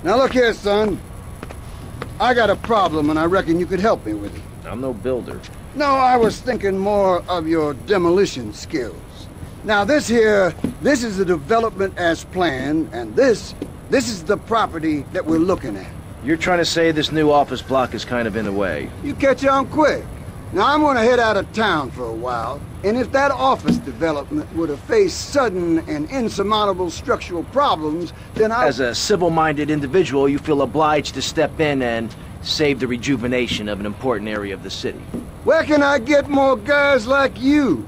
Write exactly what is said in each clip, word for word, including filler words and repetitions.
Now look here, son. I got a problem and I reckon you could help me with it. I'm no builder. No, I was thinking more of your demolition skills. Now this here, this is the development as planned, and this, this is the property that we're looking at. You're trying to say this new office block is kind of in the way? You catch on quick. Now I'm gonna head out of town for a while, and if that office development were to face sudden and insurmountable structural problems, then I... As a civil-minded individual, you feel obliged to step in and save the rejuvenation of an important area of the city. Where can I get more guys like you?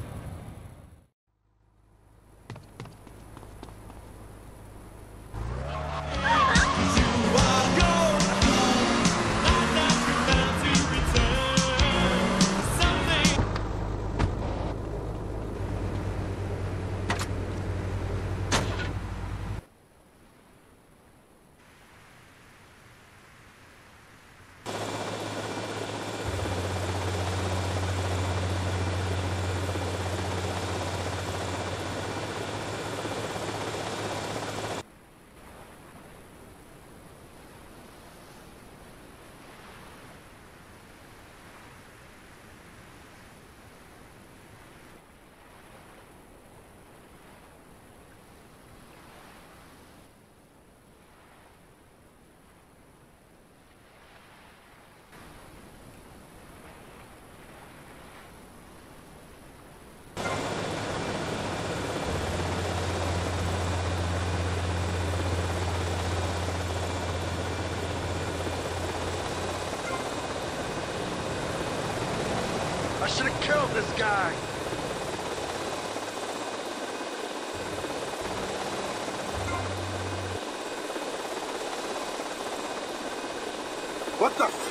I should have killed this guy. What the f-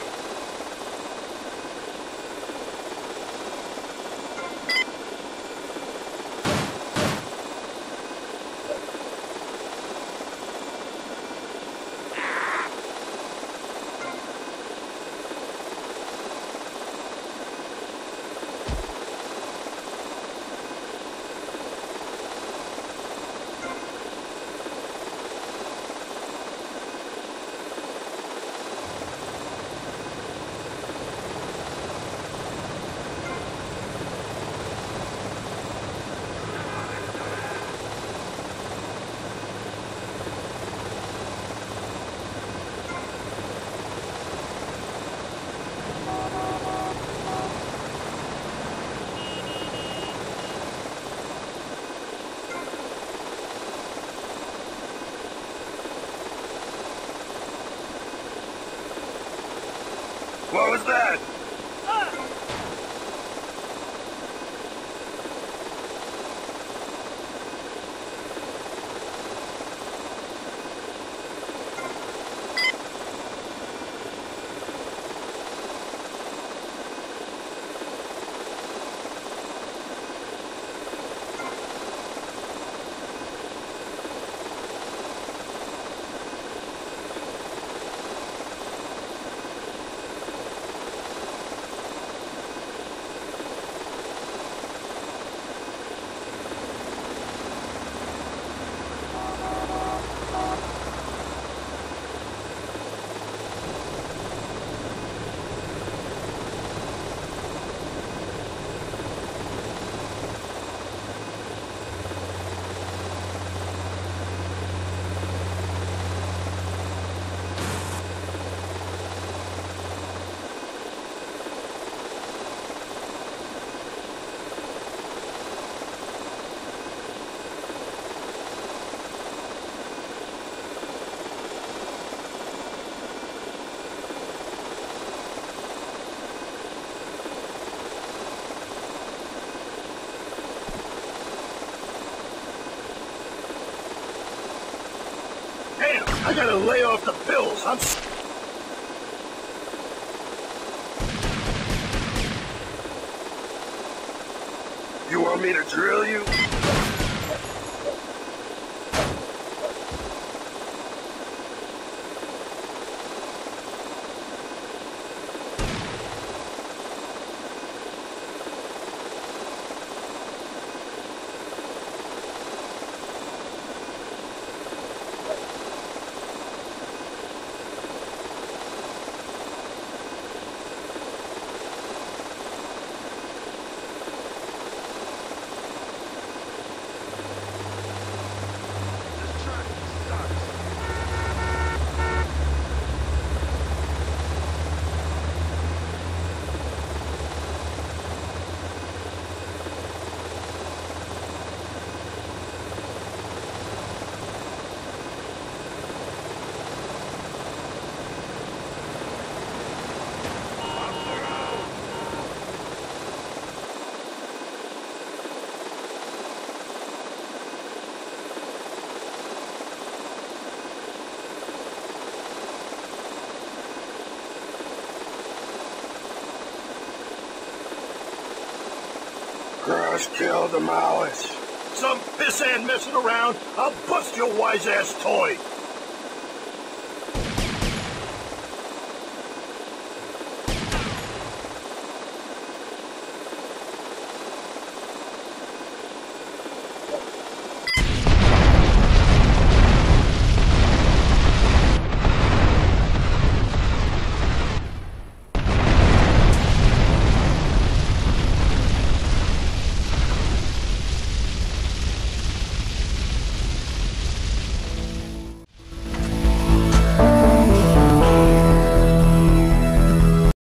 What was that? I gotta lay off the pills. I'm... You want me to drill you? Crash, kill, demolish. Some pissant messing around, I'll bust your wise-ass toy.